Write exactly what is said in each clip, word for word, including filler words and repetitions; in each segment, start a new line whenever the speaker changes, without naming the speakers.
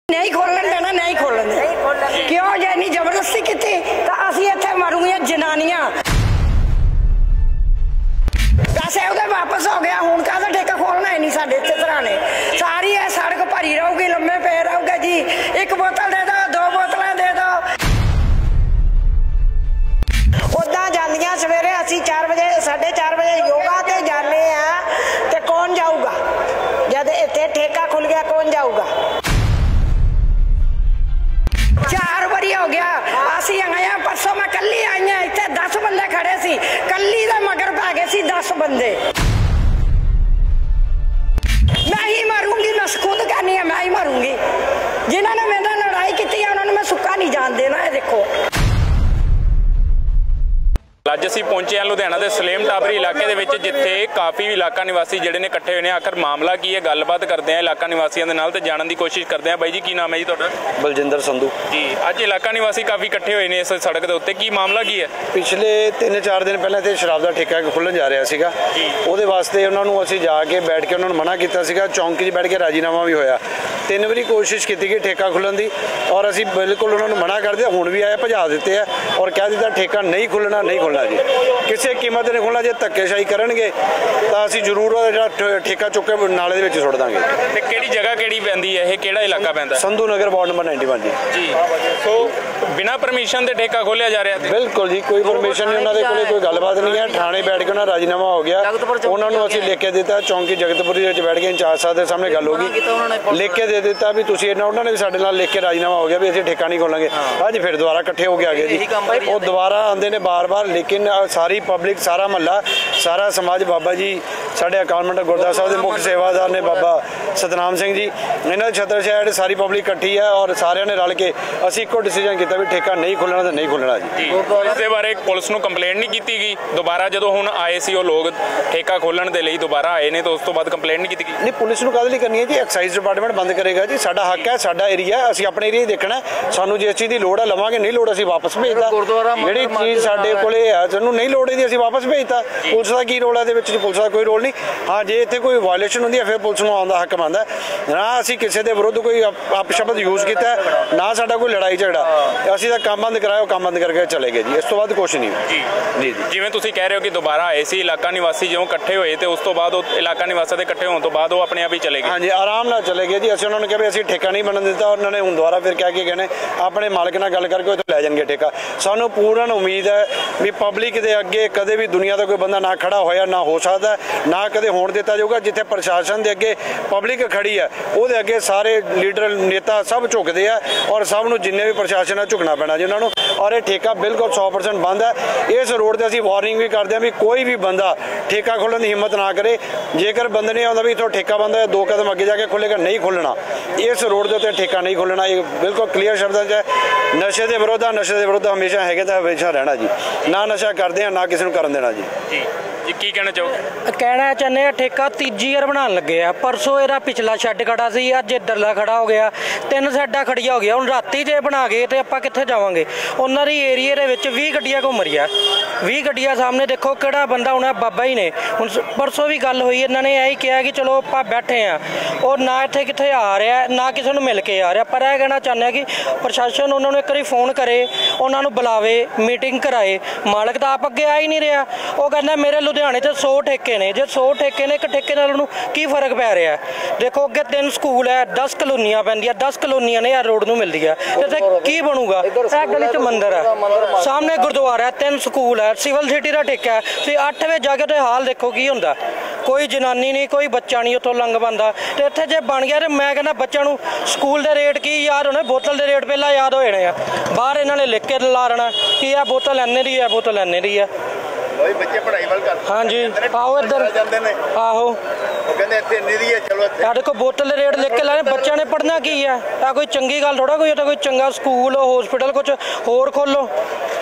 नहीं खोलन देना, नहीं खोलन देना। क्यों जे नहीं जबरदस्ती की तो असी इत्थे मरूंगियां जनानियां। पैसे उहदे वापस हो गया, हुण काहदा ठेका खोलना है नहीं साडे इत्थे सराणे। सारी है सड़क भरी रहूगी, लम्मे पे रहूगे जी। एक बोतल दे दो, दो बोतलें दे दो। उदां जांदियां सवेरे असी चार बजे साढ़े चार बजे योगा ते जाने आ ते कौन जाऊगा? जद इत्थे ठेका खुल गया कौन जाऊगा? चार बारी हो गया असी आए, परसों मैं कली आई हाँ, इतने दस बंदे खड़े सी, कली दे मगर पै गए सी दस बंदे। मैं ही मारूंगी, मैं खुद कहनी है मैं ही मारूंगी। जिन्होंने मेरे नाल लड़ाई की उन्होंने मैं सुक्का नहीं जान देना है। देखो
ਅੱਜ ਅਸੀਂ ਪਹੁੰਚੇ ਹਾਂ ਲੁਧਿਆਣਾ ਦੇ ਸਲੇਮ ਟਾਬਰੀ ਇਲਾਕੇ ਦੇ ਵਿੱਚ, ਜਿੱਥੇ ਕਾਫੀ ਇਲਾਕਾ ਨਿਵਾਸੀ ਜਿਹੜੇ ਨੇ ਇਕੱਠੇ ਹੋਏ ਨੇ। ਆਖਰ ਮਾਮਲਾ ਕੀ ਹੈ, ਗੱਲਬਾਤ ਕਰਦੇ ਆ ਇਲਾਕਾ ਨਿਵਾਸੀਆਂ ਦੇ ਨਾਲ ਤੇ ਜਾਣਨ ਦੀ ਕੋਸ਼ਿਸ਼ ਕਰਦੇ ਆ। ਬਾਈ ਜੀ ਕੀ ਨਾਮ ਹੈ ਜੀ ਤੁਹਾਡਾ?
ਬਲਜਿੰਦਰ ਸੰਧੂ
ਜੀ। ਅੱਜ ਇਲਾਕਾ ਨਿਵਾਸੀ ਕਾਫੀ ਇਕੱਠੇ ਹੋਏ ਨੇ ਇਸ ਸੜਕ ਦੇ ਉੱਤੇ, ਕੀ ਮਾਮਲਾ ਕੀ ਹੈ?
ਪਿਛਲੇ ਤਿੰਨ ਚਾਰ ਦਿਨ ਪਹਿਲਾਂ ਤੇ ਸ਼ਰਾਬ ਦਾ ਠੇਕਾ ਖੁੱਲ੍ਹਣ ਜਾ ਰਿਹਾ ਸੀਗਾ, ਉਹਦੇ ਵਾਸਤੇ ਉਹਨਾਂ ਨੂੰ ਅਸੀਂ ਜਾ ਕੇ ਬੈਠ ਕੇ ਉਹਨਾਂ ਨੂੰ ਮਨਾ ਕੀਤਾ ਸੀਗਾ। ਚੌਂਕੀ 'ਚ ਬੈਠ ਕੇ ਰਾਜੀਨਾਮਾ ਵੀ ਹੋਇਆ। ਤਿੰਨ ਵਾਰੀ ਕੋਸ਼ਿਸ਼ ਕੀਤੀ ਕਿ ਠੇਕਾ ਖੁੱਲ੍ਹਣ ਦੀ, ਔਰ ਅਸੀਂ ਬਿਲਕੁਲ ਉਹਨਾਂ ਨੂੰ ਮਨਾ ਕਰਦੇ। ਹੁਣ ਵੀ ਆਏ, ਭਜਾ ਦਿੱਤੇ ਆ ਔਰ ਕਹਿ ਦਿੱਤਾ ਠੇਕਾ ਨਹੀਂ ਖੁੱਲ੍ਹਣਾ, ਨਹੀਂ ਖੁੱਲ੍ਹਣਾ ਜੀ। ਕਿਸੇ ਕੀਮਤ ਨਹੀਂ ਖੁੱਲ੍ਹਣਾ। ਜੇ ਧੱਕੇਸ਼ਾਹੀ ਕਰਨਗੇ ਤਾਂ ਅਸੀਂ ਜ਼ਰੂਰ ਜਿਹੜਾ ਠੇਕਾ ਚੁੱਕ ਕੇ ਨਾਲੇ ਦੇ ਵਿੱਚ ਸੁੱਟ ਦਾਂਗੇ।
ਤੇ ਕਿਹੜੀ ਜਗ੍ਹਾ ਕਿਹੜੀ ਪੈਂਦੀ ਹੈ ਇਹ, ਕਿਹੜਾ ਇਲਾਕਾ ਪੈਂਦਾ?
ਸੰਧੂ ਨਗਰ ਵਾਰਡ ਨੰਬਰ ਇਕਾਨਵੇਂ ਜੀ।
ਜੀ। ਸੋ ਬਿਨਾਂ ਪਰਮਿਸ਼ਨ ਦੇ ਠੇਕਾ ਖੋਲ੍ਹਿਆ ਜਾ ਰਿਹਾ?
ਬਿਲਕੁਲ ਜੀ, ਕੋਈ ਪਰਮਿਸ਼ਨ ਨਹੀਂ, ਉਹਨਾਂ ਦੇ ਕੋਲੇ ਕੋਈ ਗੱਲਬਾਤ ਨਹੀਂ ਹੈ। ਥਾਣੇ ਬੈਠ ਕੇ ਉਹਨਾਂ ਰਾਜੀਨਾਮਾ ਹੋ ਗਿਆ, ਉਹਨਾਂ ਨੂੰ ਅਸੀਂ ਲਿਖ ਕੇ ਦਿੱਤਾ। ਚੌਂਕੀ ਜਗਤਪੁਰੀ ਦੇ ਵਿੱਚ ਬੈਠ ਕੇ ਇੰਚਾਰਜ ਸਾਹਿਬ ਦੇ ਸਾਹਮਣੇ ਗੱਲ ਹੋ ਗਈ, ਲਿਖ ਕੇ ਦੇ ਦਿੱਤਾ ਵੀ ਤੁਸੀਂ ਇਹਨਾਂ, ਉਹਨਾਂ ਨੇ ਵੀ ਸਾਡੇ ਨਾਲ ਲਿਖ ਕੇ ਰਾਜੀਨਾਮਾ ਹੋ ਗਿਆ ਵੀ ਅਸੀਂ ਠੇਕਾ ਨਹੀਂ ਖੋਲਾਂਗੇ। ਅੱਜ ਫਿਰ ਦੁਬਾਰਾ ਇਕੱਠੇ ਹੋ ਕੇ ਆ ਗਏ ਜੀ। ਉਹ ਦੁਬਾਰਾ ਆਉਂਦੇ ਨੇ ਬਾਰ-ਬਾਰ, ਲੇਕਿਨ ਸਾਰੀ ਪਬਲਿਕ, ਸਾਰਾ ਮਹੱਲਾ, ਸਾਰਾ ਸਮਾਜ, ਬਾਬਾ ਜੀ ਸਾਡੇ ਅਕਾਲ ਗੁਰਦੁਆਰਾ ਸਾਹਿਬ ਦੇ ਮੁੱਖ ਸੇਵਾਦਾਰ ਨੇ ਬਾਬਾ ਸਤਨਾਮ ਸਿੰਘ ਜੀ, ਇਹਨਾਂ ਦੇ ਛਤਰ ਸ਼ਹਿਰ ਸਾਰੀ ਪਬਲਿਕ ਇਕੱਠੀ ਹੈ ਔਰ ਸਾਰਿਆਂ ਨੇ ਰਲ ਕੇ ਅਸੀਂ ਇੱਕੋ ਡਿਸੀਜਨ ਕੀਤਾ ਵੀ ਠੇਕਾ ਨਹੀਂ ਖੁੱਲਣਾ ਤਾਂ ਨਹੀਂ ਖੁੱਲਣਾ ਜੀ।
ਇਸ ਦੇ ਬਾਰੇ ਪੁਲਿਸ ਨੂੰ ਕੰਪਲੇਂਟ ਨਹੀਂ ਕੀਤੀ ਗਈ? ਦੁਬਾਰਾ ਜਦੋਂ ਹੁਣ ਆਏ ਸੀ ਉਹ ਲੋਕ ਠੇਕਾ ਖੋਲਣ ਦੇ ਲਈ ਦੁਬਾਰਾ ਆਏ ਨੇ ਤਾਂ ਉਸ ਤੋਂ ਬਾਅਦ ਕੰਪਲੇਂਟ ਨਹੀਂ ਕੀਤੀ ਗਈ?
ਨਹੀਂ, ਪੁਲਿਸ ਨੂੰ ਕਾਹਦੇ ਲਈ ਕਰਨੀ ਹੈ ਜੀ? ਐਕਸਾਈਜ਼ ਡਿਪਾਰਟਮੈਂਟ ਬੰਦ ਕਰੇਗਾ ਜੀ। ਸਾਡਾ ਹੱਕ ਹੈ, ਸਾਡਾ ਏਰੀਆ, ਅਸੀਂ ਆਪਣੇ ਏਰੀਆ ਹੀ ਦੇਖਣਾ। ਸਾਨੂੰ ਜਿਸ ਚੀਜ਼ ਦੀ ਲੋੜ ਹੈ ਲਵਾਂਗੇ, ਨਹੀਂ ਲੋੜ ਅਸੀਂ ਵਾਪਸ ਭੇਜਦਾ। ਜਿਹੜੀ ਚੀਜ਼ ਸਾਡੇ ਕੋਲੇ ਹੈ ਸਾਨੂੰ ਨਹੀਂ ਲੋੜ ਇਹਦੀ, ਅਸੀਂ ਵਾਪਸ ਭੇਜਤਾ। ਪੁਲਿਸ ਦਾ ਕੀ ਰੋਲ ਹੈ ਇਹਦੇ ਵਿੱਚ? ਪੁਲਿਸ ਦਾ ਕੋਈ ਰੋਲ ਨਹੀਂ। ਹਾਂ, ਜੇ ਇੱਥੇ ਕੋਈ ਵਾਇਲੇਸ਼ਨ ਹੁੰਦੀ ਹੈ ਫਿਰ ਪੁਲਿਸ ਨੂੰ ਆਉਣ ਦਾ ਹੱਕ ਬਣਦਾ। ਨਾ ਅਸੀਂ ਕਿਸੇ ਦੇ ਵਿਰੁੱਧ ਕੋਈ ਅਪਸ਼ਬਦ ਯੂਜ਼ ਕੀਤਾ, ਨਾ ਸਾਡਾ ਕੋਈ ਲੜਾਈ ਝਗੜਾ। ਅਸੀਂ ਤਾਂ ਕੰਮ ਬੰਦ ਕਰਾਇਆ, ਉਹ ਕੰਮ ਬੰਦ ਕਰਕੇ ਚਲੇ ਗਏ ਜੀ। ਇਸ ਤੋਂ ਬਾਅਦ ਕੁਛ ਨਹੀਂ ਜੀ। ਜੀ
ਜਿਵੇਂ ਤੁਸੀਂ ਕਹਿ ਰਹੇ ਹੋ ਕਿ ਦੁਬਾਰਾ ਆਏ ਸੀ ਇਲਾਕਾ ਨਿਵਾਸੀ, ਜਿਉਂ ਇਕੱਠੇ ਹੋਏ ਤੇ ਉਸ ਤੋਂ ਬਾਅਦ ਉਹ ਇਲਾਕਾ ਨਿਵਾਸੀਆਂ ਦੇ ਇਕੱਠੇ ਹੋਣ ਤੋਂ ਬਾਅਦ ਉਹ ਆਪਣੇ ਆਪ ਹੀ ਚਲੇ ਗਏ? ਹਾਂਜੀ,
ਆਰਾਮ ਨਾਲ ਚਲੇ ਗਏ ਜੀ। ਅਸੀਂ ਉਹਨਾਂ ਨੂੰ ਕਿਹਾ ਵੀ ਅਸੀਂ ਠੇਕਾ ਨਹੀਂ ਬਣਨ ਦਿੱਤਾ, ਉਹਨਾਂ ਨੇ ਹੁਣ ਦੁਬਾਰਾ ਫਿਰ ਕਹਿ ਕੇ ਗਏ ਨੇ ਆਪਣੇ ਮਾਲਕ ਨਾਲ ਗੱਲ ਕਰਕੇ ਉੱਥੇ ਲੈ ਜਾਣਗੇ ਠੇਕਾ। ਸਾਨੂੰ ਪੂਰਨ ਉਮੀਦ ਹੈ ਵੀ ਪਬਲਿਕ ਦੇ ਅੱਗੇ ਕਦੇ ਵੀ ਦੁਨੀਆ ਦਾ ਕੋਈ ਬੰਦਾ ਨਾ ਖੜਾ ਹੋਇਆ, ਨਾ ਹੋ ਸਕਦਾ, ਨਾ ਕਦੇ ਹੋਣ ਦਿੱਤਾ ਜਾਊਗਾ। ਜਿੱਥੇ ਪ੍ਰਸ਼ਾਸਨ ਦੇ ਅੱਗੇ ਪਬਲਿਕ ਖੜੀ ਹੈ ਉਹਦੇ ਅੱਗੇ ਸਾਰੇ ਲੀਡਰ ਨੇਤਾ ਸਭ ਝੁਕਦੇ ਆ ਔਰ ਸਭ ਨੂੰ ਜਿੰਨੇ ਵੀ ਪ੍ਰਸ਼ਾਸਨ ਆ ਝੁਕਣਾ ਪੈਣਾ ਜੀ ਉਹਨਾਂ ਨੂੰ। ਔਰ ਇਹ ਠੇਕਾ ਬਿਲਕੁਲ ਸੌ ਪਰਸੈਂਟ ਬੰਦ ਹੈ। ਇਸ ਰੋਡ ਤੇ ਅਸੀਂ ਵਾਰਨਿੰਗ ਵੀ ਕਰਦੇ ਹਾਂ ਵੀ ਕੋਈ ਵੀ ਬੰਦਾ ਠੇਕਾ ਖੋਲ੍ਹਣ ਦੀ ਹਿੰਮਤ ਨਾ ਕਰੇ। ਜੇਕਰ ਬੰਦੇ ਨੇ ਆਉਂਦਾ ਵੀ ਇੱਥੋਂ ਠੇਕਾ ਬੰਦ ਹੈ, ਦੋ ਕਦਮ ਅੱਗੇ ਜਾ ਕੇ ਖੁੱਲ੍ਹੇਗਾ, ਨਹੀਂ ਖੋਲ੍ਹਣਾ। ਇਸ ਰੋਡ ਦੇ ਉੱਤੇ ਠੇਕਾ ਨਹੀਂ ਖੋਲ੍ਹਣਾ, ਇਹ ਬਿਲਕੁਲ ਕਲੀਅਰ ਸ਼ਬਦਾਂ 'ਚ ਹੈ। ਨਸ਼ੇ ਦੇ ਵਿਰੁੱਧ, ਨਸ਼ੇ ਦੇ ਵਿਰੁੱਧ ਹਮੇਸ਼ਾ ਹੈਗੇ ਤਾਂ ਹਮੇਸ਼ਾ ਰਹਿਣਾ ਜੀ। ਨਾ ਨਸ਼ਾ ਕਰਦੇ ਆ, ਨਾ ਕਿਸੇ ਨੂੰ ਕਰਨ ਦੇਣਾ ਜੀ।
ਜੀ ਜੀ ਕੀ ਕਹਿਣਾ ਚਾਹੋਗੇ?
ਕਹਿਣਾ ਚਾਹੁੰਦੇ ਆ ਠੇਕਾ ਤੀਜੀ ਵਾਰ ਬਣਾਉਣ ਲੱਗੇ ਆ। ਪਰਸੋਂ ਇਹਦਾ ਪਿਛਲਾ ਸ਼ੈੱਡ ਖੜਾ ਸੀ, ਅੱਜ ਇੱਧਰਲਾ ਖੜਾ ਹੋ ਗਿਆ, ਤਿੰਨ ਸ਼ੈੱਡਾਂ ਖੜੀਆਂ ਹੋ ਗਿਆ। ਹੁਣ ਰਾਤੀ ਜੇ ਬਣਾ ਗਏ ਤੇ ਆਪਾਂ ਕਿੱਥੇ ਜਾਵਾਂਗੇ? ਉਹਨਾਂ ਦੀ ਏਰੀਏ ਦੇ ਵਿੱਚ ਵੀਹ ਗੱਡੀਆਂ ਘੁੰਮ ਰਹੀਆਂ, ਵੀਹ ਗੱਡੀਆਂ ਸਾਹਮਣੇ ਦੇਖੋ ਕਿਹੜਾ ਬੰਦਾ ਹੋਣਾ, ਬਾਬਾ ਹੀ ਨੇ। ਹੁਣ ਪਰਸੋਂ ਵੀ ਗੱਲ ਹੋਈ, ਇਹਨਾਂ ਨੇ ਇਹੀ ਕਿਹਾ ਕਿ ਚਲੋ ਆਪਾਂ ਬੈਠੇ ਆ, ਉਹ ਨਾ ਇੱਥੇ ਕਿੱਥੇ ਆ ਰਿਹਾ, ਨਾ ਕਿਸੇ ਨੂੰ ਮਿਲ ਕੇ ਆ ਰਿਹਾ। ਪਰ ਇਹ ਕਹਿਣਾ ਚਾਹੁੰਦੇ ਆ ਕਿ ਪ੍ਰਸ਼ਾਸਨ ਉਹਨਾਂ ਨੂੰ ਇੱਕ ਵਾਰੀ ਫੋਨ ਕਰੇ, ਉਹਨਾਂ ਨੂੰ ਬੁਲਾਵੇ, ਮੀਟਿੰਗ ਕਰਾਏ। ਮਾਲਕ ਤਾਂ ਆਪ ਅੱਗੇ ਆ ਹੀ ਨਹੀਂ ਰਿਹਾ। ਉਹ ਕਹਿੰਦਾ ਮੇਰੇ ਲੁਧਿਆਣੇ 'ਚ ਸੌ ਠੇਕੇ ਨੇ, ਜੇ ਸੌ ਠੇਕੇ ਨੇ ਇੱਕ ਠੇਕੇ ਨਾਲ ਉਹਨੂੰ ਕੀ ਫਰਕ ਪੈ ਰਿਹਾ? ਦੇਖੋ ਅੱਗੇ ਤਿੰਨ ਸਕੂਲ ਹੈ, ਦਸ ਕਲੋਨੀਆਂ ਪੈਂਦੀਆਂ, ਦਸ ਕਲੋਨੀਆਂ ਨੇ ਯਾਰ ਰੋਡ ਨੂੰ ਮਿਲਦੀਆਂ, ਇੱਥੇ ਕੀ ਬਣੂਗਾ? ਇਹ ਗਲੀ 'ਚ ਮੰਦਿਰ ਹੈ, ਸਾਹਮਣੇ ਗੁਰਦੁਆਰਾ, ਤਿੰਨ ਸਕੂਲ ਹੈ, ਸਿਵਲ ਸਿਟੀ ਦਾ ਠੇਕਾ ਹੈ। ਤੁਸੀਂ ਅੱਠ ਵਜੇ ਜਾ ਕੇ ਤੇ ਹਾਲ ਦੇਖੋ ਕੀ ਹੁੰਦਾ। ਕੋਈ ਜਨਾਨੀ ਨਹੀਂ, ਕੋਈ ਬੱਚਾ ਨਹੀਂ ਉੱਥੋਂ ਲੰਘ ਪਾਉਂਦਾ। ਤੇ ਇੱਥੇ ਜੇ ਬਣ ਗਿਆ ਤੇ ਮੈਂ ਕਹਿੰਦਾ ਬੱਚਿਆਂ ਨੂੰ ਸਕੂਲ ਦੇ ਰੇਟ ਕੀ ਯਾਦ ਹੋਣੇ, ਬੋਤਲ ਦੇ ਰੇਟ ਪਹਿਲਾਂ ਯਾਦ ਹੋ ਜਾਣੇ ਆ। ਬਾਹਰ ਇਹਨਾਂ ਨੇ ਲਿਖ ਕੇ ਲਾ ਦੇਣਾ ਕਿ ਇਹ ਬੋਤਲ ਇੰਨੇ ਦੀ ਹੈ, ਬੋਤਲ ਇੰਨੇ ਦੀ ਹੈ।
ਬੱਚੇ ਪੜ੍ਹਾਈ ਵੱਲ ਕਰਦੇ?
ਹਾਂਜੀ, ਆਓ ਇੱਧਰ
ਜਾਂਦੇ ਨੇ।
ਆਹੋ,
ਉਹ ਕਹਿੰਦੇ ਇੱਥੇ ਇੰਨੀ ਦੀ ਹੈ, ਚਲੋ ਇੱਥੇ।
ਸਾਡੇ ਕੋਲ ਬੋਤਲ ਦੇ ਰੇਟ ਲਿਖ ਕੇ ਲਾਏ, ਬੱਚਿਆਂ ਨੇ ਪੜ੍ਹਨਾ ਕੀ ਹੈ? ਇਹ ਕੋਈ ਚੰਗੀ ਗੱਲ ਥੋੜਾ, ਕੋਈ ਤਾਂ ਕੋਈ ਚੰਗਾ ਸਕੂਲ, ਹਸਪੀਟਲ ਕੁਝ ਹੋਰ ਖੋਲੋ।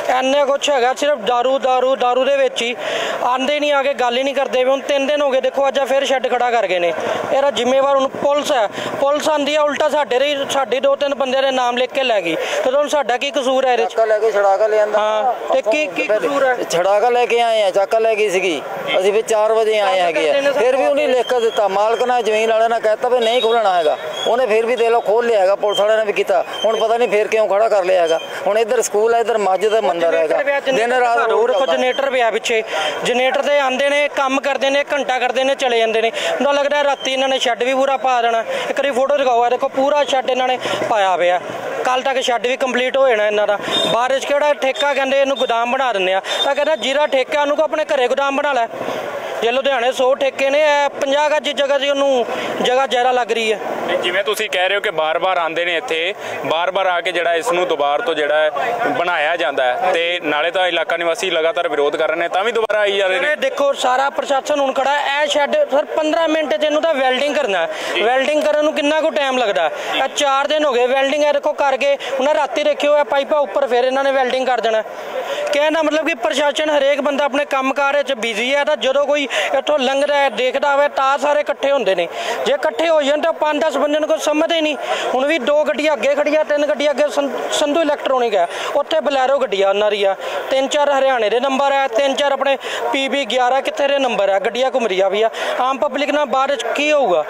ਇੰਨੇ ਕੁਛ ਹੈਗਾ, ਸਿਰਫ ਦਾਰੂ ਦਾਰੂ ਦਾਰੂ ਦੇ ਵਿੱਚ ਹੀ ਆਂਦੇ ਨਹੀਂ, ਆ ਕੇ ਗੱਲ ਹੀ ਨਹੀਂ ਕਰਦੇ। ਹੁਣ ਤਿੰਨ ਦਿਨ ਹੋ ਗਏ, ਦੇਖੋ ਅੱਜ ਫਿਰ ਸ਼ੈੱਡ ਖੜਾ ਕਰ ਗਏ ਨੇ। ਇਹਦਾ ਜ਼ਿੰਮੇਵਾਰ ਹੁਣ ਪੁਲਿਸ ਹੈ। ਪੁਲਿਸ ਆਂਦੀ ਆ ਉਲਟਾ ਸਾਡੇ ਦੇ ਸਾਡੇ ਦੋ ਤਿੰਨ ਬੰਦਿਆਂ ਦੇ ਨਾਮ ਲਿਖ ਕੇ ਲੈ ਗਈ, ਤੇ ਹੁਣ ਸਾਡਾ ਕੀ ਕਸੂਰ ਹੈ ਇਹਦੇ ਚ?
ਲੈ ਕੇ ਛੜਾ ਕੇ ਲਿਆਂਦਾ।
ਹਾਂ, ਤੇ ਕੀ ਕੀ ਕਸੂਰ ਹੈ?
ਛੜਾ ਕੇ ਲੈ ਕੇ ਆਏ ਆ, ਚੱਕ ਲੈ ਗਈ ਸੀਗੀ। ਅਸੀਂ ਫਿਰ ਚਾਰ ਵਜੇ ਆਏ ਹੈਗੇ ਆ, ਫਿਰ ਵੀ ਉਹਨੇ ਲਿਖ ਕੇ ਦਿੱਤਾ। ਮਾਲਕ ਨੇ ਜ਼ਮੀਨ ਵਾਲਿਆਂ ਨੇ ਕਹਿਤਾ ਵੀ ਨਹੀਂ ਖੋਲਣਾ ਹੈਗਾ, ਉਹਨੇ ਫਿਰ ਵੀ ਦੇ ਲੋ ਖੋਲ ਲਿਆ ਹੈਗਾ। ਪੁਲਿਸ ਵਾਲਿਆਂ ਨੇ ਵੀ ਕੀਤਾ, ਹੁਣ ਪਤਾ ਨਹੀਂ ਫਿਰ ਕਿਉਂ ਖੜਾ ਕਰ ਲਿਆ ਹੈਗਾ। ਹੁਣ ਇੱਧਰ ਸਕੂਲ ਹੈ, ਇੱਧਰ ਮਸਜਿਦ ਮੰਦਰ ਹੈਗਾ, ਦਿਨ ਰਾਤ
ਹੋਰ ਕੁਝ ਜਨਰੇਟਰ ਪਿਆ ਪਿੱਛੇ। ਜਨਰੇਟਰ ਤੇ ਆਉਂਦੇ ਨੇ, ਕੰਮ ਕਰਦੇ ਨੇ, ਘੰਟਾ ਕਰਦੇ ਨੇ, ਚਲੇ ਜਾਂਦੇ ਨੇ। ਮੈਨੂੰ ਲੱਗਦਾ ਰਾਤੀ ਇਹਨਾਂ ਨੇ ਸ਼ੈੱਡ ਵੀ ਪੂਰਾ ਪਾ ਦੇਣਾ। ਇੱਕ ਵਾਰੀ ਫੋਟੋ ਦਿਖਾਓ, ਦੇਖੋ ਪੂਰਾ ਸ਼ੈੱਡ ਇਹਨਾਂ ਨੇ ਪਾਇਆ ਪਿਆ। ਕੱਲ ਤੱਕ ਸ਼ੈੱਡ ਵੀ ਕੰਪਲੀਟ ਹੋ ਜਾਣਾ ਇਹਨਾਂ ਦਾ। ਬਾਰਿਸ਼ ਕਿਹੜਾ ਠੇਕਾ ਕਹਿੰਦੇ ਇਹਨੂੰ ਗੋਦਾਮ ਬਣਾ ਦਿੰਦੇ ਆ, ਤਾਂ ਕਹਿੰਦਾ ਜਿਹੜਾ ਠੇਕਾ ਉਹਨੂੰ ਕੋ ਆਪਣੇ ਘਰੇ ਗੋਦਾਮ ਬਣਾ ਲੈ। ਜੇ ਲੁਧਿਆਣੇ ਸੌ ਠੇਕੇ ਨੇ, ਪੰਜਾਹ ਗਜ ਜਗ੍ਹਾ 'ਚ ਉਹਨੂੰ ਜਗ੍ਹਾ ਜ਼ਿਆਦਾ ਲੱਗ ਰਹੀ ਹੈ।
ਜਿਵੇਂ ਤੁਸੀਂ ਕਹਿ ਰਹੇ ਹੋ ਕਿ ਬਾਰ-ਬਾਰ ਆਉਂਦੇ ਨੇ ਇੱਥੇ, ਬਾਰ-ਬਾਰ ਆ ਕੇ ਜਿਹੜਾ ਇਸ ਨੂੰ ਦੁਬਾਰਾ ਤੋਂ ਜਿਹੜਾ ਬਣਾਇਆ ਜਾਂਦਾ ਹੈ, ਤੇ ਨਾਲੇ ਤਾਂ ਇਲਾਕਾ ਨਿਵਾਸੀ ਲਗਾਤਾਰ ਵਿਰੋਧ ਕਰ ਰਹੇ ਨੇ, ਤਾਂ ਵੀ ਦੁਬਾਰਾ ਆਈ ਜਾ ਰਹੇ ਨੇ।
ਦੇਖੋ ਸਾਰਾ ਪ੍ਰਸ਼ਾਸਨ ਹੁਣ ਖੜਾ। ਇਹ ਸ਼ੈੱਡ ਸਰ ਪੰਦਰਾਂ ਮਿੰਟ 'ਚ ਇਹਨੂੰ ਤਾਂ ਵੈਲਡਿੰਗ ਕਰਨਾ। ਵੈਲਡਿੰਗ ਕਰਨ ਨੂੰ ਕਿੰਨਾ ਕੁ ਟਾਈਮ ਲੱਗਦਾ? ਇਹ ਚਾਰ ਦਿਨ ਹੋ ਗਏ ਵੈਲਡਿੰਗ, ਇਹ ਦੇਖੋ ਕਰਕੇ ਉਹਨਾਂ ਰਾਤੀ ਦੇਖਿਓ ਇਹ ਪਾਈਪਾਂ ਉੱਪਰ, ਫਿਰ ਇਹਨਾਂ ਨੇ ਵੈਲਡਿੰਗ ਕਰ ਦੇਣਾ। ਕਹਿਣ ਦਾ ਮਤਲਬ ਕਿ ਪ੍ਰਸ਼ਾਸਨ ਹਰੇਕ ਬੰਦਾ ਆਪਣੇ ਕੰਮਕਾਰ 'ਚ ਬਿਜ਼ੀ ਹੈ, ਤਾਂ ਜਦੋਂ ਕੋਈ ਇੱਥੋਂ ਲੰਘਦਾ ਹੈ ਦੇਖਦਾ ਹੋਵੇ ਤਾਂ ਸਾਰੇ ਇਕੱਠੇ ਹੁੰਦੇ ਨੇ। ਜੇ ਇਕੱਠੇ ਹੋ ਜਾਣ ਤਾਂ ਪੰਜ ਦਸ ਬੰਦੇ ਨੂੰ ਕੋਈ ਸਮਝਦੇ ਨਹੀਂ। ਹੁਣ ਵੀ ਦੋ ਗੱਡੀਆਂ ਅੱਗੇ ਖੜੀਆਂ, ਤਿੰਨ ਗੱਡੀਆਂ ਅੱਗੇ ਸੰਧੂ ਇਲੈਕਟ੍ਰੋਨਿਕ ਹੈ, ਉੱਥੇ ਬਲੈਰੋ ਗੱਡੀ ਆ ਉਹਨਾਂ ਦੀ ਆ। ਤਿੰਨ ਚਾਰ ਹਰਿਆਣੇ ਦੇ ਨੰਬਰ ਹੈ, ਤਿੰਨ ਚਾਰ ਆਪਣੇ ਪੀ ਬੀ ਗਿਆਰਾਂ ਕਿੱਥੇ ਦੇ ਨੰਬਰ ਹੈ, ਗੱਡੀਆਂ ਘੁੰਮ ਰਹੀਆਂ ਵੀ ਆ। ਆਮ ਪਬਲਿਕ ਨਾਲ ਬਾਅਦ 'ਚ ਕੀ ਹੋਊਗਾ,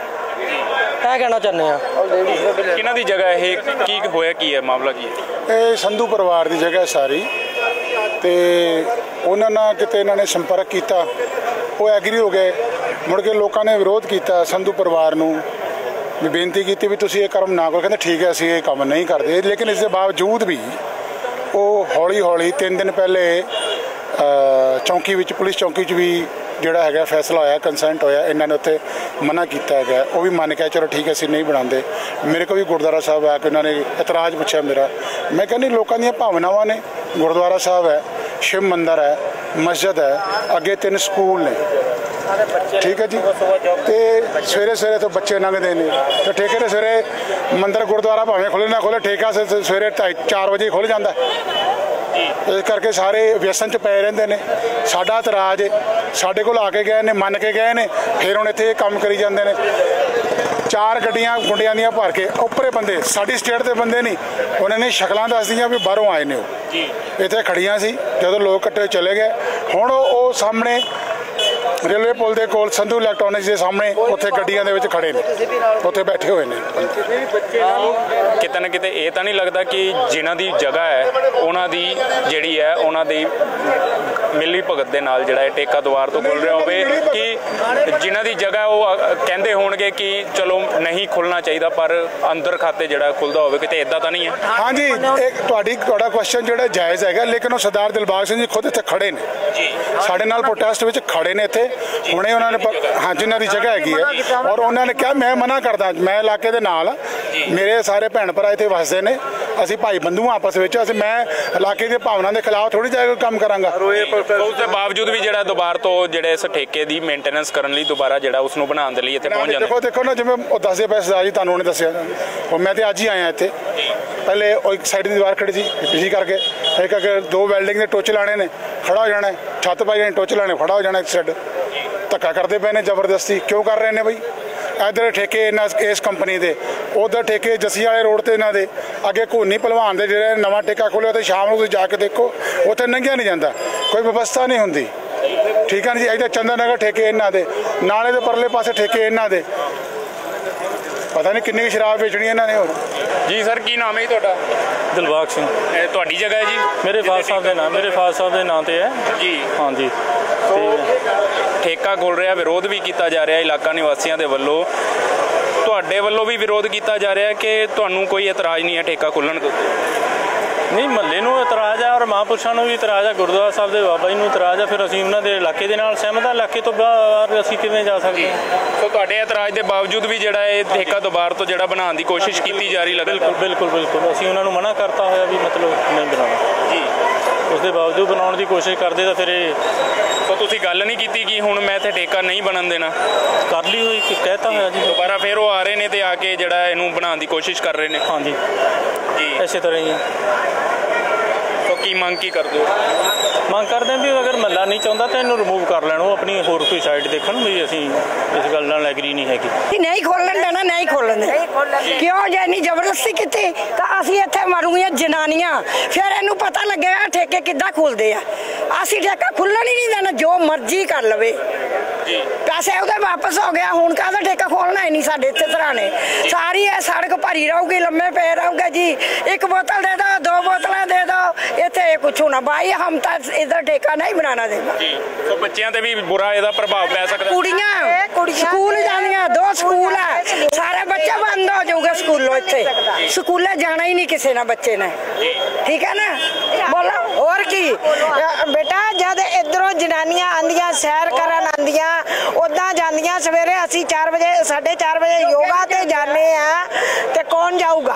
ਇਹ ਕਹਿਣਾ ਚਾਹੁੰਦੇ ਆ।
ਕਿਹਨਾਂ ਦੀ ਜਗ੍ਹਾ ਇਹ, ਕੀ ਹੋਇਆ, ਕੀ ਹੈ ਮਾਮਲਾ, ਕੀ ਹੈ?
ਇਹ ਸੰਧੂ ਪਰਿਵਾਰ ਦੀ ਜਗ੍ਹਾ ਸਾਰੀ, ਤੇ ਉਹਨਾਂ ਨਾਲ ਕਿਤੇ ਇਹਨਾਂ ਨੇ ਸੰਪਰਕ ਕੀਤਾ, ਉਹ ਐਗਰੀ ਹੋ ਗਏ। ਮੁੜ ਕੇ ਲੋਕਾਂ ਨੇ ਵਿਰੋਧ ਕੀਤਾ ਸੰਧੂ ਪਰਿਵਾਰ ਨੂੰ, ਵੀ ਬੇਨਤੀ ਕੀਤੀ ਵੀ ਤੁਸੀਂ ਇਹ ਕੰਮ ਨਾ ਕਰੋ। ਕਹਿੰਦੇ ਠੀਕ ਹੈ ਅਸੀਂ ਇਹ ਕੰਮ ਨਹੀਂ ਕਰਦੇ। ਲੇਕਿਨ ਇਸ ਦੇ ਬਾਵਜੂਦ ਵੀ ਉਹ ਹੌਲੀ ਹੌਲੀ ਤਿੰਨ ਦਿਨ ਪਹਿਲੇ ਚੌਂਕੀ ਵਿੱਚ, ਪੁਲਿਸ ਚੌਂਕੀ 'ਚ ਵੀ ਜਿਹੜਾ ਹੈਗਾ ਫੈਸਲਾ ਹੋਇਆ, ਕੰਸੈਂਟ ਹੋਇਆ, ਇਹਨਾਂ ਨੇ ਉੱਥੇ ਮਨਾ ਕੀਤਾ ਹੈਗਾ। ਉਹ ਵੀ ਮੰਨ ਕੇ ਚਲੋ ਠੀਕ ਹੈ ਅਸੀਂ ਨਹੀਂ ਬਣਾਉਂਦੇ। ਮੇਰੇ ਕੋਲ ਵੀ ਗੁਰਦੁਆਰਾ ਸਾਹਿਬ ਆ ਕੇ ਉਹਨਾਂ ਨੇ ਇਤਰਾਜ਼ ਪੁੱਛਿਆ ਮੇਰਾ। ਮੈਂ ਕਹਿੰਦੀ ਲੋਕਾਂ ਦੀਆਂ ਭਾਵਨਾਵਾਂ ਨੇ। ਗੁਰਦੁਆਰਾ ਸਾਹਿਬ ਹੈ, ਸ਼ਿਵ ਮੰਦਰ ਹੈ, ਮਸਜਿਦ ਹੈ, ਅੱਗੇ ਤਿੰਨ ਸਕੂਲ ਨੇ, ਠੀਕ ਹੈ ਜੀ। ਤੇ ਸਵੇਰੇ ਸਵੇਰੇ ਤੋਂ ਬੱਚੇ ਲੰਘਦੇ ਨੇ, ਤੇ ਠੇਕੇ ਦੇ ਸਵੇਰੇ ਮੰਦਰ ਗੁਰਦੁਆਰਾ ਭਾਵੇਂ ਖੁੱਲ੍ਹੇ ਨਾ ਖੁੱਲ੍ਹੇ, ਠੇਕਾ ਸਵੇਰੇ ਢਾਈ ਚਾਰ ਵਜੇ ਖੁੱਲ੍ਹ ਜਾਂਦਾ। ਇਸ ਕਰਕੇ ਸਾਰੇ ਵਿਅਸਨ 'ਚ ਪਏ ਰਹਿੰਦੇ ਨੇ। ਸਾਡਾ ਇਤਰਾਜ਼ ਸਾਡੇ ਕੋਲ ਆ ਕੇ ਗਏ ਨੇ, ਮੰਨ ਕੇ ਗਏ ਨੇ, ਫਿਰ ਹੁਣ ਇੱਥੇ ਇਹ ਕੰਮ ਕਰੀ ਜਾਂਦੇ ਨੇ। ਚਾਰ ਗੱਡੀਆਂ ਗੁੰਡਿਆਂ ਦੀਆਂ ਭਰ ਕੇ, ਉੱਪਰੇ ਬੰਦੇ ਸਾਡੀ ਸਟੇਟ ਦੇ ਬੰਦੇ ਨਹੀਂ, ਉਹਨਾਂ ਨੇ ਸ਼ਕਲਾਂ ਦੱਸਦੀਆਂ ਵੀ ਬਾਹਰੋਂ ਆਏ ਨੇ। ਉਹ ਇੱਥੇ ਖੜੀਆਂ ਸੀ, ਜਦੋਂ ਲੋਕ ਇਕੱਠੇ ਚਲੇ ਗਏ। ਹੁਣ ਉਹ ਸਾਹਮਣੇ ਰੇਲਵੇ ਪੁਲ ਦੇ ਕੋਲ ਸੰਧੂ ਇਲੈਕਟ੍ਰੋਨਿਕਸ ਦੇ ਸਾਹਮਣੇ ਉੱਥੇ ਗੱਡੀਆਂ ਦੇ ਵਿੱਚ ਖੜੇ ਨੇ, ਉੱਥੇ ਬੈਠੇ ਹੋਏ ਨੇ।
ਕਿਤੇ ਨਾ ਕਿਤੇ ਇਹ ਤਾਂ ਨਹੀਂ ਲੱਗਦਾ ਕਿ ਜਿਨ੍ਹਾਂ ਦੀ ਜਗ੍ਹਾ ਹੈ ਉਹਨਾਂ ਦੀ ਜਿਹੜੀ ਹੈ ਉਹਨਾਂ ਦੀ ਮਿਲੀ ਭਗਤ ਦੇ ਨਾਲ ਜਿਹੜਾ ਇਹ ਠੇਕਾ ਦੁਆਰ ਤੋਂ ਖੁੱਲ ਰਿਹਾ ਹੋਵੇ, ਕਿ ਜਿਨ੍ਹਾਂ ਦੀ ਜਗ੍ਹਾ ਉਹ ਕਹਿੰਦੇ ਹੋਣਗੇ ਕਿ ਚਲੋ ਨਹੀਂ ਖੁੱਲਣਾ ਚਾਹੀਦਾ, ਪਰ ਅੰਦਰ ਖਾਤੇ ਜਿਹੜਾ ਖੁੱਲਦਾ ਹੋਵੇ, ਕਿਤੇ ਇਦਾਂ ਤਾਂ ਨਹੀਂ ਹੈ?
ਹਾਂਜੀ, ਇਹ ਤੁਹਾਡੀ ਤੁਹਾਡਾ ਕੁਐਸਚਨ ਜਿਹੜਾ ਜਾਇਜ਼ ਹੈਗਾ, ਲੇਕਿਨ ਉਹ ਸਰਦਾਰ ਦਿਲਬਾਗ ਸਿੰਘ ਜੀ ਖੁਦ ਇੱਥੇ ਖੜੇ ਨੇ, ਸਾਡੇ ਨਾਲ ਪ੍ਰੋਟੈਸਟ ਵਿੱਚ ਖੜੇ ਨੇ ਇੱਥੇ ਹੁਣੇ। ਉਹਨਾਂ ਨੇ ਹਾਂ ਜਿਨ੍ਹਾਂ ਦੀ ਜਗ੍ਹਾ ਹੈਗੀ ਹੈ, ਔਰ ਉਹਨਾਂ ਨੇ ਕਿਹਾ ਮੈਂ ਮਨਾ ਕਰਦਾ, ਮੈਂ ਇਲਾਕੇ ਦੇ ਨਾਲ, ਮੇਰੇ ਸਾਰੇ ਭੈਣ ਭਰਾ ਇੱਥੇ ਵਸਦੇ ਨੇ, ਅਸੀਂ ਭਾਈ ਬੰਧੂ ਆਪਸ ਵਿੱਚ, ਅਸੀਂ ਮੈਂ ਇਲਾਕੇ ਦੀ ਭਾਵਨਾ ਦੇ ਖਿਲਾਫ ਥੋੜੀ ਜਿਹਾ ਕੰਮ ਕਰਾਂਗਾ।
ਉਸ ਦੇ ਬਾਵਜੂਦ ਵੀ ਜਿਹੜਾ ਦੁਬਾਰਾ ਤੋਂ ਜਿਹੜੇ ਇਸ ਠੇਕੇ ਦੀ ਮੇਨਟੇਨੈਂਸ ਕਰਨ ਲਈ ਦੁਬਾਰਾ ਜਿਹੜਾ ਉਸ ਨੂੰ ਬਣਾਉਣ ਦੇ ਲਈ ਇੱਥੇ ਪਹੁੰਚ ਜਾਂਦੇ।
ਦੇਖੋ ਦੇਖੋ ਨਾ, ਜਿਵੇਂ ਉਹ ਦੱਸਦੇ ਪਏ ਸਰਦਾਰ ਜੀ, ਤੁਹਾਨੂੰ ਉਹਨੇ ਦੱਸਿਆ, ਉਹ ਮੈਂ ਤੇ ਅੱਜ ਹੀ ਆਇਆ ਇੱਥੇ। ਪਹਿਲੇ ਉਹ ਇੱਕ ਸਾਈਡ ਦੀ ਦੀਵਾਰ ਖੜੀ ਸੀ, ਪਿਛਲੀ ਕਰਕੇ ਇੱਕ ਅਗਰ ਦੋ ਵੈਲਡਿੰਗ ਦੇ ਟੋਚ ਲਾਣੇ ਨੇ, ਖੜਾ ਹੋ ਜਾਣਾ, ਛੱਤ ਪਾਈ ਜਾਣੀ, ਟੋਚ ਲਾਣੇ, ਖੜਾ ਹੋ ਜਾਣਾ। ਇੱਕ ਸਾਈਡ ਧੱਕਾ ਕਰਦੇ ਪਏ ਨੇ ਜ਼ਬਰਦਸਤੀ, ਕਿਉਂ ਕਰ ਰਹੇ ਨੇ ਬਈ? ਇੱਧਰ ਠੇਕੇ ਇਹਨਾਂ ਇਸ ਕੰਪਨੀ ਦੇ, ਉੱਧਰ ਠੇਕੇ ਜੱਸੀ ਵਾਲੇ ਰੋਡ ਤੇ ਇਹਨਾਂ ਦੇ, ਅੱਗੇ ਘੋਨੀ ਭਲਵਾਨ ਦੇ ਜਿਹੜੇ ਨਵਾਂ ਠੇਕਾ ਖੋਲ੍ਹਿਆ, ਤੇ ਸ਼ਾਮ ਨੂੰ ਤੁਸੀਂ ਜਾ ਕੇ ਦੇਖੋ ਉੱਥੇ ਲੰਘਿਆ ਨਹੀਂ ਜਾਂਦਾ, ਕੋਈ ਵਿਵਸਥਾ ਨਹੀਂ ਹੁੰਦੀ, ਠੀਕ ਹੈ ਜੀ। ਇੱਧਰ ਚੰਦਰ ਨਗਰ ਠੇਕੇ ਇਹਨਾਂ ਦੇ, ਨਾਲੇ ਦੇ ਪਰਲੇ ਪਾਸੇ ਠੇਕੇ ਇਹਨਾਂ ਦੇ, ਪਤਾ ਨਹੀਂ ਕਿੰਨੀ ਸ਼ਰਾਬ ਵੇਚਣੀ ਇਹਨਾਂ ਨੇ। ਹੋਰ
ਜੀ ਸਰ, ਕੀ ਨਾਮ ਹੈ ਜੀ ਤੁਹਾਡਾ?
ਦਿਲਬਾਗ ਸਿੰਘ।
ਇਹ ਤੁਹਾਡੀ ਜਗ੍ਹਾ ਹੈ ਜੀ?
ਮੇਰੇ ਫਾਦਰ ਸਾਹਿਬ ਦੇ ਨਾਮ ਮੇਰੇ ਫਾਦਰ ਸਾਹਿਬ ਦੇ ਨਾਂ ਤੇ ਹੈ
ਜੀ।
ਹਾਂਜੀ,
ਠੇਕਾ ਖੋਲ ਰਿਹਾ, ਵਿਰੋਧ ਵੀ ਕੀਤਾ ਜਾ ਰਿਹਾ ਇਲਾਕਾ ਨਿਵਾਸੀਆਂ ਦੇ ਵੱਲੋਂ, ਤੁਹਾਡੇ ਵੱਲੋਂ ਵੀ ਵਿਰੋਧ ਕੀਤਾ ਜਾ ਰਿਹਾ ਕਿ ਤੁਹਾਨੂੰ ਕੋਈ ਇਤਰਾਜ਼ ਨਹੀਂ ਹੈ ਠੇਕਾ ਖੋਲ੍ਹਣ ਦੇ?
ਨਹੀਂ, ਮਹੱਲੇ ਨੂੰ ਇਤਰਾਜ਼ ਹੈ, ਔਰ ਮਹਾਂਪੁਰਸ਼ਾਂ ਨੂੰ ਵੀ ਇਤਰਾਜ਼ ਹੈ, ਗੁਰਦੁਆਰਾ ਸਾਹਿਬ ਦੇ ਬਾਬਾ ਜੀ ਨੂੰ ਇਤਰਾਜ਼ ਹੈ। ਫਿਰ ਅਸੀਂ ਉਹਨਾਂ ਦੇ ਇਲਾਕੇ ਦੇ ਨਾਲ ਸਹਿਮਤ ਹਾਂ, ਇਲਾਕੇ ਤੋਂ ਬਾਹਰ ਅਸੀਂ ਕਿਵੇਂ ਜਾ ਸਕਦੇ ਹਾਂ?
ਸੋ ਤੁਹਾਡੇ ਇਤਰਾਜ਼ ਦੇ ਬਾਵਜੂਦ ਵੀ ਜਿਹੜਾ ਇਹ ਠੇਕਾ ਦੁਬਾਰਾ ਤੋਂ ਜਿਹੜਾ ਬਣਾਉਣ ਦੀ ਕੋਸ਼ਿਸ਼ ਕੀਤੀ ਜਾ ਰਹੀ ਲੱਗਦਾ?
ਬਿਲਕੁਲ ਬਿਲਕੁਲ ਬਿਲਕੁਲ ਅਸੀਂ ਉਹਨਾਂ ਨੂੰ ਮਨਾ ਕਰਤਾ ਹੋਇਆ ਵੀ ਮਤਲਬ ਨਹੀਂ ਬਣਾਉਣਾ
ਜੀ।
ਉਸ ਦੇ ਬਾਵਜੂਦ ਬਣਾਉਣ ਦੀ ਕੋਸ਼ਿਸ਼ ਕਰਦੇ ਤਾਂ ਫਿਰ ਇਹ
ਸੋ ਤੁਸੀਂ ਗੱਲ ਨਹੀਂ ਕੀਤੀ ਕਿ ਹੁਣ ਮੈਂ ਇੱਥੇ ਠੇਕਾ ਨਹੀਂ ਬਣਨ ਦੇਣਾ?
ਕਰ ਲਈ ਹੋਈ, ਕਹਿਤਾ ਹੋਇਆ ਜੀ।
ਦੁਬਾਰਾ ਫਿਰ ਉਹ ਆ ਰਹੇ ਨੇ ਤੇ ਆ ਕੇ ਜਿਹੜਾ ਇਹਨੂੰ ਬਣਾਉਣ ਦੀ ਕੋਸ਼ਿਸ਼ ਕਰ ਰਹੇ ਨੇ?
ਹਾਂਜੀ
ਜੀ,
ਇਸੇ ਤਰ੍ਹਾਂ ਹੀ।
ਸੋ ਕੀ ਮੰਗ ਕੀ ਕਰਦੇ ਹੋ?
ਮੰਗ ਕਰਦੇ ਵੀ ਅਗਰ ਮਹੱਲਾ ਨਹੀਂ ਚਾਹੁੰਦਾ ਤਾਂ ਇਹਨੂੰ ਰਿਮੂਵ ਕਰ ਲੈਣ, ਉਹ ਆਪਣੀ ਹੋਰ ਕੋਈ ਸਾਈਡ ਦੇਖਣ ਵੀ ਅਸੀਂ ਇਸ ਗੱਲ ਨਾਲ ਐਗਰੀ ਨਹੀਂ ਹੈਗੀ।
ਨਹੀਂ ਖੋਲਣ ਦੇਣਾ, ਨਹੀਂ ਖੋਲਣ ਦੇਣਾ। ਕਿਉਂ ਜੇ ਨਹੀਂ ਜ਼ਬਰਦਸਤੀ ਕੀਤੀ ਤਾਂ ਅਸੀਂ ਇੱਥੇ ਮਰੂਗੀਆਂ ਜਨਾਨੀਆਂ, ਫਿਰ ਇਹਨੂੰ ਪਤਾ ਲੱਗੇਗਾ ਠੇਕੇ ਕਿੱਦਾਂ ਖੁੱਲਦੇ ਆ। ਅਸੀਂ ਠੇਕਾ ਖੁੱਲਣ ਹੀ ਨਹੀਂ ਦੇਣਾ, ਜੋ ਮਰਜ਼ੀ ਕਰ ਲਵੇ। ਪੈਸੇ ਉਹਦੇ ਵਾਪਸ ਹੋ ਗਿਆ, ਹੁਣ ਕਾਹਦਾ ਠੇਕਾ ਖੋਲਣਾ ਹੀ ਨਹੀਂ ਸਾਡੇ ਇੱਥੇ ਸਰਾਣੇ। ਸਾਰੀ ਇਹ ਸੜਕ ਭਰੀ ਰਹੂਗੀ, ਲੰਮੇ ਪਏ ਰਹੂਗੇ ਜੀ। ਇੱਕ ਬੋਤਲ ਦੇ ਦੋ, ਦੋ ਬੋਤਲਾਂ ਦੇ ਦੋ, ਇੱਥੇ ਕੁਛ ਨਾ ਭਾਈ, ਹਮ ਤਾਂ ਇਧਰ ਠੇਕਾ ਨਹੀਂ ਬਣਾਣਾ ਦੇਗਾ।
ਸੋ ਬੱਚਿਆਂ ਤੇ ਵੀ ਬੁਰਾ ਇਹਦਾ ਪ੍ਰਭਾਵ ਪੈ ਸਕਦਾ।
ਕੁੜੀਆਂ ਸਕੂਲ ਜਾਂਦੀਆਂ, ਦੋ ਸਕੂਲ ਆ, ਸਾਰੇ ਬੱਚੇ ਬੰਦ ਹੋ ਜਾਊਗੇ ਸਕੂਲੋਂ। ਇੱਥੇ ਸਕੂਲੇ ਜਾਣਾ ਹੀ ਨਹੀਂ ਕਿਸੇ ਨੇ ਬੱਚੇ ਨੇ, ਠੀਕ ਹੈ ਨਾ। ਬੋਲੋ ਹੋਰ ਕੀ ਬੇਟਾ, ਜਦ ਇਧਰੋਂ ਜਨਾਨੀਆਂ ਆਂਦੀਆਂ ਸੈਰ ਕਰਨ ਆਂਦੀਆਂ, ਉਦਾਂ ਜਾਂਦੀਆਂ ਸਵੇਰੇ। ਅਸੀਂ ਚਾਰ ਵਜੇ ਸਾਢੇ ਚਾਰ ਵਜੇ ਯੋਗਾ ਤੇ ਜਾਂਦੇ ਆ, ਤੇ ਕੌਣ ਜਾਊਗਾ?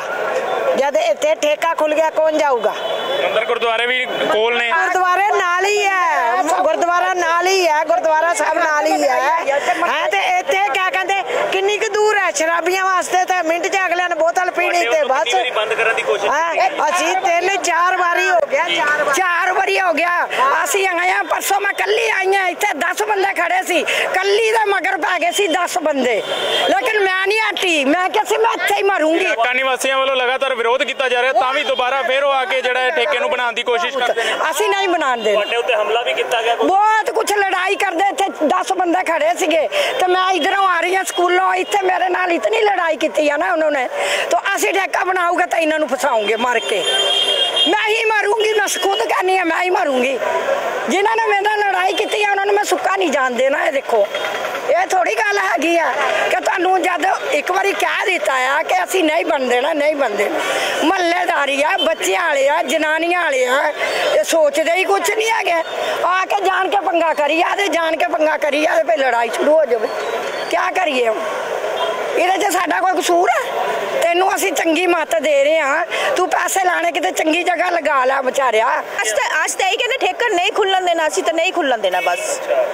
ਜਦ ਇੱਥੇ ਠੇਕਾ ਖੁੱਲ ਗਿਆ ਕੌਣ ਜਾਊਗਾ?
ਮੰਦਰ ਗੁਰਦੁਆਰੇ ਵੀ ਕੋਲ ਨੇ,
ਗੁਰਦੁਆਰੇ ਨਾਲ ਹੀ ਹੈ, ਗੁਰਦੁਆਰਾ ਨਾਲ ਹੀ ਹੈ, ਗੁਰਦੁਆਰਾ ਸਾਹਿਬ ਨਾਲ ਹੀ ਹੈ ਹੈ ਤੇ ਇੱਥੇ ਕਿਆ ਕਹਿੰਦੇ ਕਿੰਨੀ ਕੁ ਦੂਰ ਹੈ? ਸ਼ਰਾਬੀਆਂ ਵਾਸਤੇ ਤਾਂ ਮਿੰਟ ਚ ਅਗਲਿਆਂ ਨੇ ਬੋਤਲ ਪੀਣੀ ਤੇ ਬਸ
ਬੰਦ ਕਰਨ ਦੀ ਕੋਸ਼ਿਸ਼।
ਅਸੀਂ ਤਿੰਨ ਚਾਰ ਵਾਰੀ ਹੋ ਗਿਆ, ਚਾਰ ਵਾਰੀ ਹੋ ਗਿਆ। ਅਸੀਂ ਆਏ ਆ, ਪਰਸੋਂ ਮੈਂ ਕੱਲੀ ਆਈ ਆ, ਇੱਥੇ ਦਸ ਬੰਦੇ ਖੜੇ ਸੀ, ਕੱਲੀ ਦੇ ਮਗਰ ਪੈ ਗਏ ਸੀ ਦਸ ਬੰਦੇ, ਲੇਕਿਨ ਮੈਂ ਨਹੀਂ ਹਟੀ। ਮੈਂ ਕਿਹਾ ਸੀ ਮੈਂ ਇੱਥੇ ਹੀ ਮਰੂੰਗੀ।
ਇਲਾਕਾ ਨਿਵਾਸੀਆਂ ਵੱਲੋਂ ਲਗਾਤਾਰ ਵਿਰੋਧ ਕੀਤਾ ਜਾ ਰਿਹਾ, ਤਾਂ ਵੀ ਦੁਬਾਰਾ ਫੇਰ ਉਹ ਆ ਕੇ ਜਿਹੜਾ ਠੇਕੇ ਨੂੰ ਬਣਾਉਣ ਦੀ ਕੋਸ਼ਿਸ਼ ਕਰਦੇ ਨੇ।
ਅਸੀਂ ਨਹੀਂ ਬਣਾਉਣ ਦੇ।
ਤੁਹਾਡੇ ਉੱਤੇ ਹਮਲਾ ਵੀ ਕੀਤਾ ਗਿਆ,
ਬਹੁਤ ਕੁਝ ਲੜਾਈ ਕਰਦੇ। ਇੱਥੇ ਦਸ ਬੰਦੇ ਖੜੇ ਸੀਗੇ ਤੇ ਮੈਂ ਇਧਰੋਂ ਆ ਰਹੀ ਹਾਂ ਸਕੂਲੋਂ, ਇੱਥੇ ਮੇਰੇ ਨਾਲ ਇਤਨੀ ਲੜਾਈ ਕੀਤੀ ਆ ਨਾ ਉਹਨਾਂ ਨੇ। ਤਾਂ ਅਸੀਂ ਠੇਕਾ ਬਣਾਊਗਾ ਤਾਂ ਇਹਨਾਂ ਨੂੰ ਫਸਾਉਂਗੇ ਮਾਰ ਕੇ। ਮੈਂ ਹੀ ਮਾਰੂੰਗੀ, ਮੈਂ ਖੁਦ ਕਹਿੰਦੀ ਆ, ਮੈਂ ਹੀ ਮਾਰੂੰਗੀ। ਜਿਨ੍ਹਾਂ ਨੇ ਮੇਰੇ ਨਾਲ ਲੜਾਈ ਕੀਤੀ ਆ ਉਹਨਾਂ ਨੂੰ ਮੈਂ ਸੁੱਕਾ ਨਹੀਂ ਜਾਣ ਦੇਣਾ। ਇਹ ਦੇਖੋ, ਇਹ ਥੋੜੀ ਗੱਲ ਹੈਗੀ ਆ ਕਿ ਤੁਹਾਨੂੰ ਜਦ ਇੱਕ ਵਾਰੀ ਕਹਿ ਦਿੱਤਾ ਆ ਕਿ ਅਸੀਂ ਨਹੀਂ ਬਣ ਦੇਣਾ, ਨਹੀਂ ਬਣ ਦੇਣਾ। ਮਹੱਲੇਦਾਰੀ ਆ, ਬੱਚਿਆਂ ਵਾਲੇ ਆ, ਜਨਾਨੀਆਂ ਵਾਲੇ ਆ, ਇਹ ਸੋਚਦੇ ਹੀ ਕੁਛ ਨਹੀਂ ਹੈਗੇ। ਆ ਕੇ ਜਾਣ ਕੇ ਪੰਗਾ ਕਰੀ ਆ, ਤੇ ਜਾਣ ਕੇ ਪੰਗਾ ਕਰੀ ਆ, ਤੇ ਫਿਰ ਲੜਾਈ ਸ਼ੁਰੂ ਹੋ ਜਾਵੇ। ਕਿਆ ਕਰੀਏ ਹੁਣ? ਇਹਦੇ 'ਚ ਸਾਡਾ ਕੋਈ ਕਸੂਰ ਹੈ? ਤੈਨੂੰ ਅਸੀਂ ਚੰਗੀ ਮੱਤ ਦੇ ਰਹੇ ਹਾਂ, ਤੂੰ ਪੈਸੇ ਲਾਣੇ ਕਿਤੇ ਚੰਗੀ ਜਗ੍ਹਾ ਲਗਾ ਲੈ ਵਿਚਾਰਿਆ।
ਅੱਜ ਤਾਂ ਅੱਜ ਤਾਂ ਇਹ ਕਹਿੰਦੇ ਠੇਕਾ ਨਹੀਂ ਖੁੱਲਣ ਦੇਣਾ, ਅਸੀਂ ਤਾਂ ਨਹੀਂ ਖੁੱਲਣ ਦੇਣਾ ਬਸ।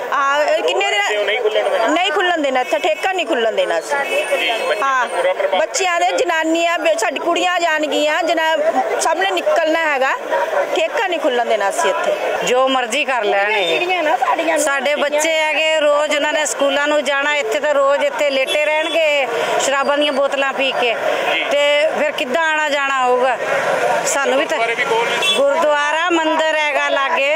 ਆ ਕਿੰਨੇ ਦਿਨ ਨਹੀਂ ਖੁੱਲਣ ਦੇਣਾ, ਇੱਥੇ ਠੇਕਾ ਨਹੀਂ ਖੁੱਲਣ ਦੇਣਾ ਅਸੀਂ। ਹਾਂ, ਬੱਚਿਆਂ ਦੇ, ਜਨਾਨੀਆਂ, ਸਾਡੀ ਕੁੜੀਆਂ ਜਾਣਗੀਆਂ, ਜਨਾ ਸਭ ਨੇ ਨਿਕਲਣਾ ਹੈਗਾ, ਠੇਕਾ ਨਹੀਂ ਖੁੱਲਣ ਦੇਣਾ ਅਸੀਂ ਇੱਥੇ।
ਜੋ ਮਰਜ਼ੀ ਕਰ ਲੈਣ। ਸਾਡੇ ਬੱਚੇ ਹੈਗੇ, ਰੋਜ਼ ਉਹਨਾਂ ਨੇ ਸਕੂਲਾਂ ਨੂੰ ਜਾਣਾ, ਇੱਥੇ ਤਾਂ ਰੋਜ਼ ਇੱਥੇ ਲੇਟੇ ਰਹਿਣਗੇ ਸ਼ਰਾਬਾਂ ਦੀਆਂ ਬੋਤਲਾਂ ਪੀ ਕੇ, ਤੇ ਫਿਰ ਕਿੱਦਾਂ ਆਣਾ ਜਾਣਾ ਹੋਊਗਾ? ਸਾਨੂੰ ਵੀ ਤਾਂ ਗੁਰਦੁਆਰਾ ਮੰਦਿਰ ਹੈਗਾ ਲਾਗੇ,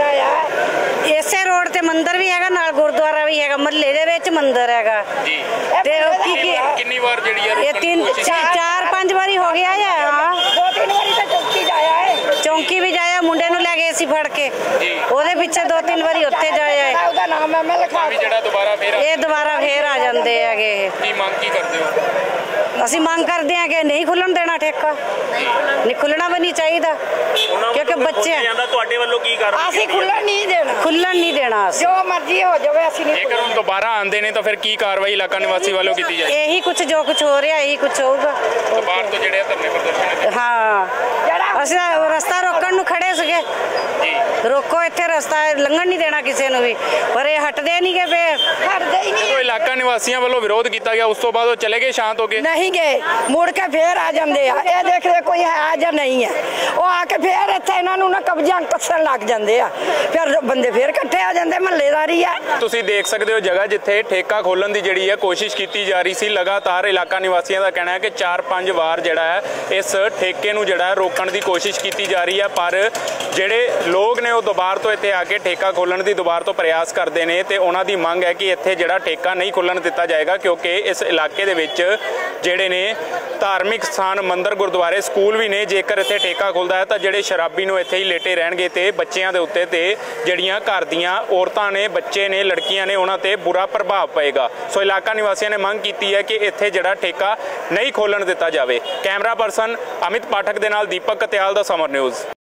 ਇਸੇ ਰੋਡ ਤੇ ਮੰਦਿਰ ਵੀ ਹੈਗਾ, ਨਾਲ ਗੁਰਦੁਆਰਾ ਵੀ ਹੈਗਾ, ਮਹੱਲੇ ਦੇ ਵਿੱਚ ਮੰਦਿਰ ਹੈਗਾ। ਤੇ ਕੀ ਕੀ
ਕਿੰਨੀ ਵਾਰ ਜਿਹੜੀ ਹੈ
ਇਹ ਤਿੰਨ ਚਾਰ ਪੰਜ ਵਾਰੀ ਹੋ ਗਿਆ ਹੈ। ਹਾਂ, ਦੋ ਤਿੰਨ ਵਾਰੀ ਤਾਂ ਚੌਂਕੀ ਜਾਇਆ ਹੈ, ਚੌਂਕੀ ਵੀ ਜਾਇਆ, ਮੁੰਡੇ ਨੂੰ ਲੈ ਗਏ ਸੀ ਫੜ ਕੇ, ਉਹਦੇ ਪਿੱਛੇ ਦੋ ਤਿੰਨ ਵਾਰੀ ਉੱਥੇ ਜਾਇਆ ਹੈ। ਉਹਦਾ ਨਾਮ ਹੈ, ਮੈਂ ਲਿਖਾ
ਜਿਹੜਾ ਦੁਬਾਰਾ ਫੇਰ
ਇਹ ਦੁਬਾਰਾ ਫੇਰ ਆ ਜਾਂਦੇ ਹੈਗੇ।
ਕੀ ਮੰਗ ਕੀ ਕਰਦੇ ਹੋ?
ਅਸੀਂ ਮੰਗ ਕਰਦੇ ਹਾਂ ਕਿ ਨਹੀਂ ਖੁੱਲਣ ਦੇਣਾ ਠੇਕਾ, ਨਹੀਂ ਖੁੱਲਣਾ ਵੀ ਨਹੀਂ ਚਾਹੀਦਾ, ਕਿਉਂਕਿ ਬੱਚੇ
ਤੁਹਾਡੇ ਵੱਲੋਂ ਕੀ ਕਰ ਰਹੇ?
ਅਸੀਂ ਖੁੱਲਣ ਨਹੀਂ ਦੇਣਾ, ਖੁੱਲਣ ਨਹੀਂ ਦੇਣਾ, ਜੋ ਮਰਜ਼ੀ ਹੋ ਜਾਵੇ ਅਸੀਂ ਨਹੀਂ।
ਜੇਕਰ ਹੁਣ ਦੁਬਾਰਾ ਆਉਂਦੇ ਨੇ ਤਾਂ ਫਿਰ ਕੀ ਕਾਰਵਾਈ ਇਲਾਕਾ ਨਿਵਾਸੀ ਵੱਲੋਂ ਕੀਤੀ ਜਾਏ?
ਇਹੀ ਕੁਝ ਜੋ ਕੁਝ ਹੋ ਰਿਹਾ ਇਹੀ ਕੁਝ ਹੋਊਗਾ।
ਬਾਹਰ ਤੋਂ ਜਿਹੜੇ ਧਰਨੇ ਪ੍ਰਦਰਸ਼ਨ,
ਹਾਂ, ਅਸੀਂ ਰਸਤਾ ਰੋਕਣ ਨੂੰ ਖੜੇ ਸੀਗੇ, ਰੋਕੋ ਇੱਥੇ ਰਸਤਾ ਲੰਘਣ ਨਹੀਂ ਦੇਣਾ ਕਿਸੇ ਨੂੰ ਵੀ, ਪਰ ਇਹ ਹਟਦੇ ਨਹੀਂ ਗਏ। ਫੇਰ ਹਟਦੇ ਹੀ ਨਹੀਂ।
ਜਦੋਂ ਇਲਾਕਾ ਨਿਵਾਸੀਆਂ ਵੱਲੋਂ ਵਿਰੋਧ ਕੀਤਾ ਗਿਆ ਉਸ ਤੋਂ ਬਾਅਦ ਉਹ ਚਲੇ ਗਏ, ਸ਼ਾਂਤ ਹੋ ਗਏ?
ਨਹੀਂ ਗਏ, ਮੁੜ ਕੇ ਫੇਰ ਆ ਜਾਂਦੇ ਆ। ਇਹ ਦੇਖਦੇ ਕੋਈ ਹੈ ਜਾਂ ਨਹੀਂ ਹੈ, ਉਹ ਆ ਕੇ ਫੇਰ ਇੱਥੇ ਇਹਨਾਂ ਨੂੰ ਨਾ ਕਬਜ਼ਾ ਕੱਸਣ ਲੱਗ ਜਾਂਦੇ ਆ, ਫਿਰ ਬੰਦੇ ਫੇਰ ਇਕੱਠੇ ਆ ਜਾਂਦੇ। ਮਹੱਲੇਦਾਰੀ ਆ।
ਤੁਸੀਂ ਦੇਖ ਸਕਦੇ ਹੋ ਜਗ੍ਹਾ ਜਿੱਥੇ ਠੇਕਾ ਖੋਲਣ ਦੀ ਜਿਹੜੀ ਹੈ ਕੋਸ਼ਿਸ਼ ਕੀਤੀ ਜਾ ਰਹੀ ਸੀ। ਲਗਾਤਾਰ ਇਲਾਕਾ ਨਿਵਾਸੀਆਂ ਦਾ ਕਹਿਣਾ ਹੈ ਕਿ ਚਾਰ ਪੰਜ ਵਾਰ ਜਿਹੜਾ ਹੈ ਇਸ ਠੇਕੇ ਨੂੰ ਜਿਹੜਾ ਰੋਕਣ ਦੀ ਕੋਸ਼ਿਸ਼ ਕੀਤੀ ਜਾ ਰਹੀ ਹੈ, ਪਰ ਜਿਹੜੇ ਲੋਕ ਨੇ ਉਹ ਦੁਬਾਰਾ ਤੋਂ ਇੱਥੇ ਆ ਕੇ ਠੇਕਾ ਖੋਲਣ ਦੀ ਦੁਬਾਰਾ ਤੋਂ ਪ੍ਰਯਾਸ ਕਰਦੇ ਨੇ, ਤੇ ਉਹਨਾਂ ਦੀ ਮੰਗ ਹੈ ਕਿ ਇੱਥੇ ਜਿਹੜਾ ਠੇਕਾ ਨਹੀਂ ਖੁੱਲਣ ਦਿੱਤਾ ਜਾਏਗਾ, ਕਿਉਂਕਿ ਇਸ ਇਲਾਕੇ ਦੇ ਵਿੱਚ ਜਿਹੜੇ ਨੇ ਧਾਰਮਿਕ ਸਥਾਨ, ਮੰਦਿਰ, ਗੁਰਦੁਆਰੇ, ਸਕੂਲ ਵੀ ਨੇ। ਜੇਕਰ ਇੱਥੇ ਠੇਕਾ ਖੁੱਲਦਾ ਹੈ ਤਾਂ ਜਿਹੜੇ ਸ਼ਰਾਬੀ ਨੂੰ ਇੱਥੇ ਹੀ ਲੇਟੇ ਰਹਿਣਗੇ, ਤੇ ਬੱਚਿਆਂ ਦੇ ਉੱਤੇ ਤੇ ਜਿਹੜੀਆਂ ਘਰ ਦੀਆਂ ਔਰਤਾਂ ਨੇ, ਬੱਚੇ ਨੇ, ਲੜਕੀਆਂ ਨੇ, ਉਹਨਾਂ ਤੇ ਬੁਰਾ ਪ੍ਰਭਾਵ ਪਏਗਾ। ਸੋ ਇਲਾਕਾ ਨਿਵਾਸੀਆਂ ਨੇ ਮੰਗ ਕੀਤੀ ਹੈ ਕਿ ਇੱਥੇ ਜਿਹੜਾ ਠੇਕਾ ਨਹੀਂ ਖੋਲਣ ਦਿੱਤਾ ਜਾਵੇ। ਕੈਮਰਾ ਪਰਸਨ ਅਮਿਤ ਪਾਠਕ ਦੇ ਨਾਲ ਦੀਪਕ ਕਤਿਆਲ ਦਾ ਸਮਰ ਨਿਊਜ਼।